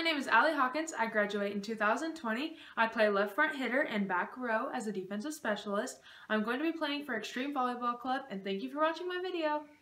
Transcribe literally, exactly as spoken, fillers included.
my name is Allie Hawkins. I graduate in two thousand twenty. I play left front hitter and back row as a defensive specialist. I'm going to be playing for Extreme Volleyball Club, and thank you for watching my video.